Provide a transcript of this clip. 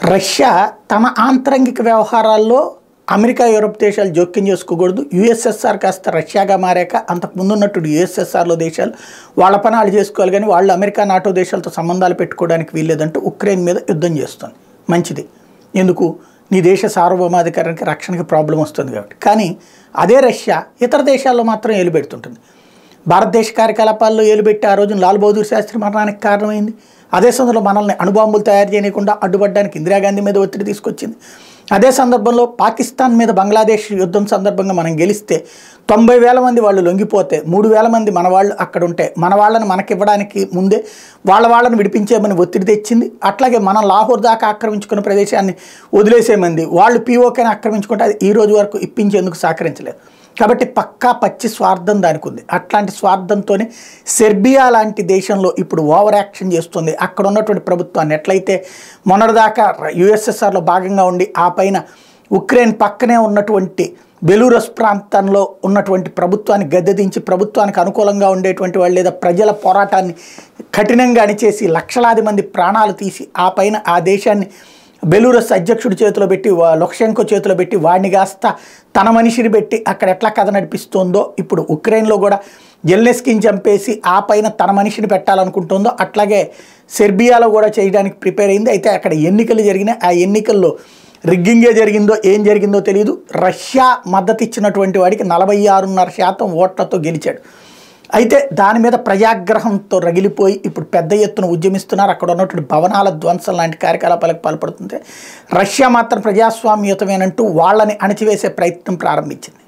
Russia తమ ఆంతరంగిక వ్యవహారాల్లో అమెరికా, యూరప్ దేశాలు జోక్యం చేసుకోకూడదు. యుఎస్ఎస్ఆర్ కాస్త రష్యాగా మారాక అంతకుముందు ఉన్నట్టు యుఎస్ఎస్ఆర్లో దేశాలు వాళ్ళ పని వాళ్ళు చేసుకోవాలి, కానీ వాళ్ళు అమెరికా, నాటో దేశాలతో సంబంధాలు పెట్టుకోవడానికి వీల్లేదంటూ ఉక్రెయిన్ మీద యుద్ధం చేస్తుంది. మంచిది, ఎందుకు? నీ దేశ సార్వభౌమాధికారానికి, రక్షణకి ప్రాబ్లం వస్తుంది కాబట్టి. కానీ అదే రష్యా ఇతర దేశాల్లో మాత్రం ఏలుపెడుతుంటుంది. భారతదేశ కార్యకలాపాల్లో ఏలుపెట్టి ఆ రోజున లాల్ బహదూర్ శాస్త్రి మరణానికి కారణమైంది. అదే సందర్భంలో మనల్ని అణుబాంబులు తయారు చేయకుండా అడ్డుపడడానికి ఇందిరాగాంధీ మీద ఒత్తిడి తీసుకొచ్చింది. అదే సందర్భంలో పాకిస్తాన్ మీద బంగ్లాదేశ్ యుద్ధం సందర్భంగా మనం గెలిస్తే 90,000 మంది వాళ్ళు లొంగిపోతే 3,000 మంది మన వాళ్ళు అక్కడ ఉంటే మన వాళ్ళని మనకివ్వడానికి ముందే వాళ్ళని విడిపించేమని ఒత్తిడి తెచ్చింది. అట్లాగే మనం లాహోర్ దాకా ఆక్రమించుకున్న ప్రదేశాన్ని వదిలేసేమంది వాళ్ళు పీఓకేని ఆక్రమించుకుంటే అది ఈ రోజు వరకు ఇప్పించేందుకు సహకరించలేదు. కాబట్టి పక్కా పచ్చి స్వార్థం దానికి ఉంది. అట్లాంటి స్వార్థంతోనే సెర్బియా లాంటి దేశంలో ఇప్పుడు ఓవర్ యాక్షన్ చేస్తుంది. అక్కడ ఉన్నటువంటి ప్రభుత్వాన్ని ఎట్లయితే మొన్నటిదాకా యుఎస్ఎస్ఆర్లో భాగంగా ఉండి ఆ పైన ఉక్రెయిన్ పక్కనే ఉన్నటువంటి బెలూరస్ ప్రాంతంలో ఉన్నటువంటి ప్రభుత్వాన్ని గద్దెదించి ప్రభుత్వానికి అనుకూలంగా ఉండేటువంటి వాళ్ళు లేదా ప్రజల పోరాటాన్ని కఠినంగా అణిచేసి లక్షలాది మంది ప్రాణాలు తీసి ఆ పైన ఆ దేశాన్ని బెలూరస్ అధ్యక్షుడి చేతిలో పెట్టి లుకషెంకో చేతిలో పెట్టి వాడిని కాస్త తన మనిషిని పెట్టి అక్కడ ఎట్లా కథ నడిపిస్తుందో ఇప్పుడు ఉక్రెయిన్లో కూడా జెలెన్స్కీని చంపేసి ఆ పైన తన మనిషిని పెట్టాలనుకుంటుందో అట్లాగే సెర్బియాలో కూడా చేయడానికి ప్రిపేర్ అయింది. అయితే అక్కడ ఎన్నికలు జరిగినాయి. ఆ ఎన్నికల్లో రిగ్గింగే జరిగిందో ఏం జరిగిందో తెలియదు. రష్యా మద్దతు ఇచ్చినటువంటి వాడికి 46.5% ఓట్లతో గెలిచాడు. అయితే దాని మీద ప్రజాగ్రహంతో రగిలిపోయి ఇప్పుడు పెద్ద ఎత్తున ఉద్యమిస్తున్నారు. అక్కడ ఉన్నటువంటి భవనాల ధ్వంసం లాంటి కార్యకలాపాలకు పాల్పడుతుంది. రష్యా మాత్రం ప్రజాస్వామ్యయుతమేనంటూ వాళ్ళని అణచివేసే ప్రయత్నం ప్రారంభించింది.